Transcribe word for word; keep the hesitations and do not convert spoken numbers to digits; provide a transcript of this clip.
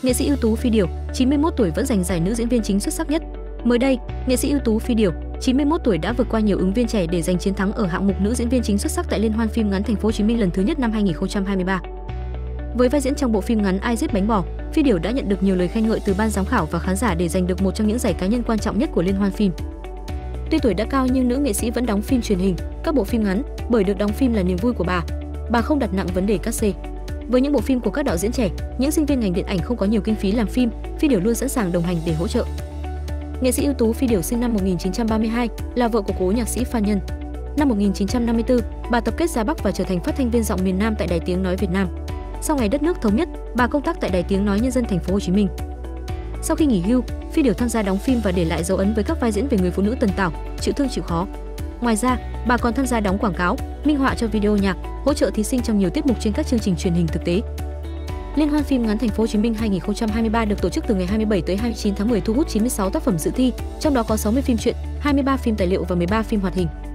Nghệ sĩ ưu tú Phi Điểu, chín mươi mốt tuổi vẫn giành giải nữ diễn viên chính xuất sắc nhất. Mới đây, nghệ sĩ ưu tú Phi Điểu, chín mươi mốt tuổi đã vượt qua nhiều ứng viên trẻ để giành chiến thắng ở hạng mục nữ diễn viên chính xuất sắc tại Liên hoan phim ngắn Thành phố Hồ Chí Minh lần thứ nhất năm hai nghìn không trăm hai mươi ba. Với vai diễn trong bộ phim ngắn Ai giết bánh bò, Phi Điểu đã nhận được nhiều lời khen ngợi từ ban giám khảo và khán giả để giành được một trong những giải cá nhân quan trọng nhất của Liên hoan phim. Tuy tuổi đã cao nhưng nữ nghệ sĩ vẫn đóng phim truyền hình, các bộ phim ngắn, bởi được đóng phim là niềm vui của bà. Bà không đặt nặng vấn đề cát xê. Với những bộ phim của các đạo diễn trẻ, những sinh viên ngành điện ảnh không có nhiều kinh phí làm phim, Phi Điểu luôn sẵn sàng đồng hành để hỗ trợ. Nghệ sĩ ưu tú Phi Điểu sinh năm một nghìn chín trăm ba mươi hai, là vợ của cố nhạc sĩ Phan Nhân. Năm một nghìn chín trăm năm mươi tư, bà tập kết ra Bắc và trở thành phát thanh viên giọng miền Nam tại Đài Tiếng nói Việt Nam. Sau ngày đất nước thống nhất, bà công tác tại Đài Tiếng nói Nhân dân Thành phố Hồ Chí Minh. Sau khi nghỉ hưu, Phi Điểu tham gia đóng phim và để lại dấu ấn với các vai diễn về người phụ nữ tần tảo, chịu thương chịu khó. Ngoài ra, bà còn tham gia đóng quảng cáo, minh họa cho video nhạc, hỗ trợ thí sinh trong nhiều tiết mục trên các chương trình truyền hình thực tế. Liên hoan phim ngắn Thành phố Hồ Chí Minh hai nghìn không trăm hai mươi ba được tổ chức từ ngày hai mươi bảy tới hai mươi chín tháng mười, thu hút chín mươi sáu tác phẩm dự thi, trong đó có sáu mươi phim truyện, hai mươi ba phim tài liệu và mười ba phim hoạt hình.